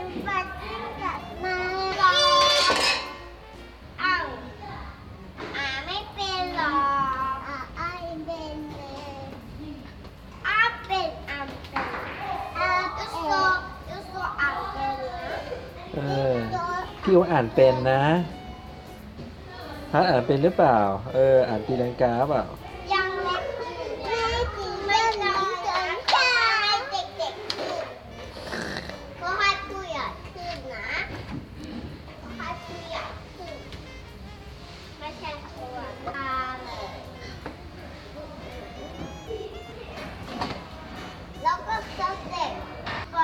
ปัดขึ้นกลับมาอ้าวไม่เป็นหรอเป็นเลยเป็นยูโซอ่านเป็นนะพี่โออ่านเป็นนะฮัทอ่านเป็นหรือเปล่าอ่านตีลังกาเปล่ายังเล็กไม่จริงไม่น้อยนะเด็กๆขึ้นก็ให้ผู้ใหญ่ขึ้นนะให้ผู้ใหญ่ขึ้นไม่ใช่ตัวตาเลยแล้วก็เด็กไป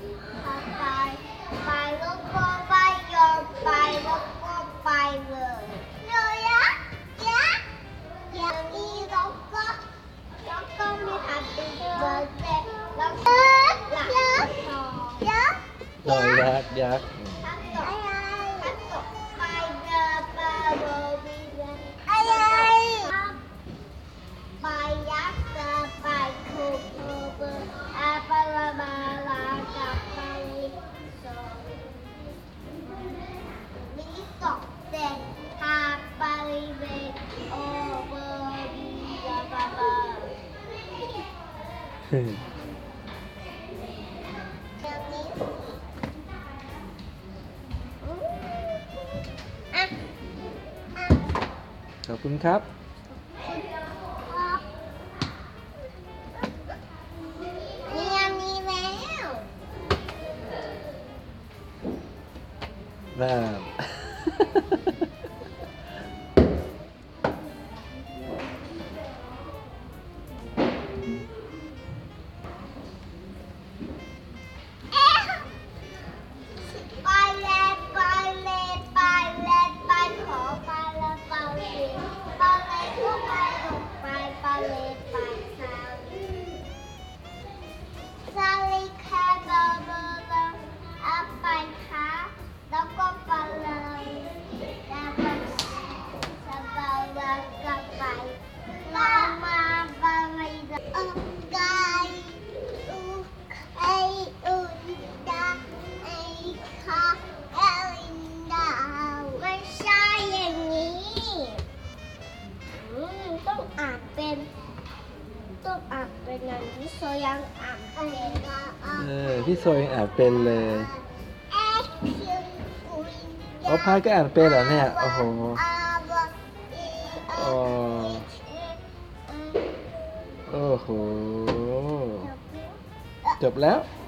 แล้วก็ไปยอมไปแล้วก็ไปเลยเลยอย่างนี้แล้วก็มีฮัตตี้เบิร์ดเดย์แล้วก็หลังยักษ์รอยยักษ์ทักตกไปเดินไปโรบินอะไรไปยักษ์เดินไปคูเบอร์ไปละมาลากับไปสองมีสองเด็กพาไปเวกโอเบอร์ดีบาบาขอบคุณครับเนี่ยมีแล้วน่าไปขอไปแล้วไปเลยก็ไปลงไปเลยไปซาลิแคเบอร์ไปค่ะแล้วก็ไปเลยแล้วก็สบายแล้วก็ไปเรามาไปไก่ไออุดาไอค่ะเอลินดาไม่ใช่อย่างนี้ต้องอ่านเป็นอย่างที่โซยังอ่านเป็นพี่โซยังอ่านเป็นเลยพายก็อ่านเป็นเหรอเนี่ยโอ้โหโอ้โหจบแล้ว